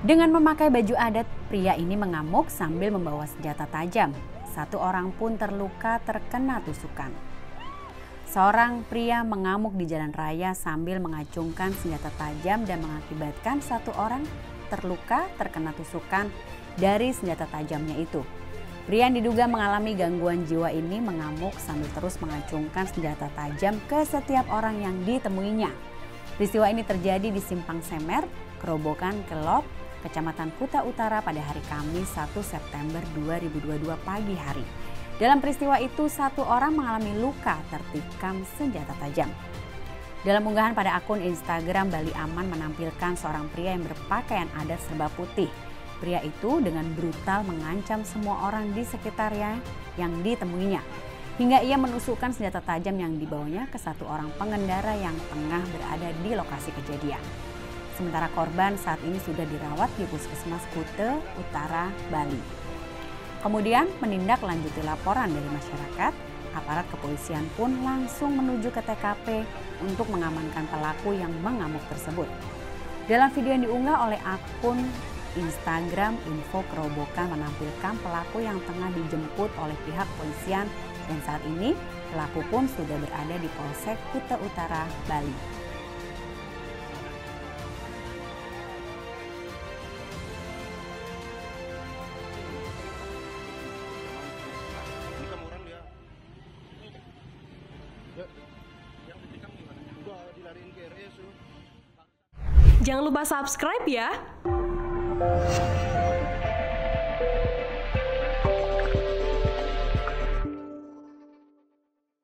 Dengan memakai baju adat, pria ini mengamuk sambil membawa senjata tajam. Satu orang pun terluka terkena tusukan. Seorang pria mengamuk di jalan raya sambil mengacungkan senjata tajam dan mengakibatkan satu orang terluka terkena tusukan dari senjata tajamnya itu. Pria yang diduga mengalami gangguan jiwa ini mengamuk sambil terus mengacungkan senjata tajam ke setiap orang yang ditemuinya. Peristiwa ini terjadi di Simpang Semer, Kerobokan, Kelop, Kecamatan Kuta Utara pada hari Kamis 1 September 2022 pagi hari. Dalam peristiwa itu, satu orang mengalami luka tertikam senjata tajam. Dalam unggahan pada akun Instagram, Bali Aman menampilkan seorang pria yang berpakaian adat serba putih. Pria itu dengan brutal mengancam semua orang di sekitarnya yang ditemuinya, hingga ia menusukkan senjata tajam yang dibawanya ke satu orang pengendara yang tengah berada di lokasi kejadian. Sementara korban saat ini sudah dirawat di Puskesmas Kuta Utara, Bali. Kemudian menindaklanjuti laporan dari masyarakat, aparat kepolisian pun langsung menuju ke TKP untuk mengamankan pelaku yang mengamuk tersebut. Dalam video yang diunggah oleh akun Instagram Info Kerobokan menampilkan pelaku yang tengah dijemput oleh pihak kepolisian dan saat ini pelaku pun sudah berada di Polsek Kuta Utara, Bali. Jangan lupa subscribe ya.